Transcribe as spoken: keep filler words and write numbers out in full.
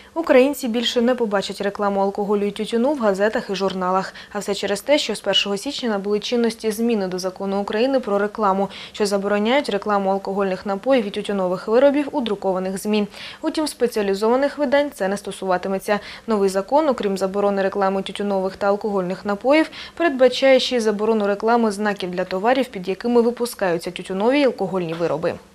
Українці більше не побачать рекламу алкоголю і тютюну в газетах і журналах. А все через те, що з першого січня набули чинності зміни до Закону України про рекламу, що забороняють рекламу алкогольних напоїв і тютюнових виробів у друкованих ЗМІ. Утім, спеціалізованих видань це не стосуватиметься. Новий закон, окрім заборони реклами тютюнових та алкогольних напоїв, передбачає ще й заборону реклами знаків для товарів, під якими випускаються тютюнові і алкогольні вироби.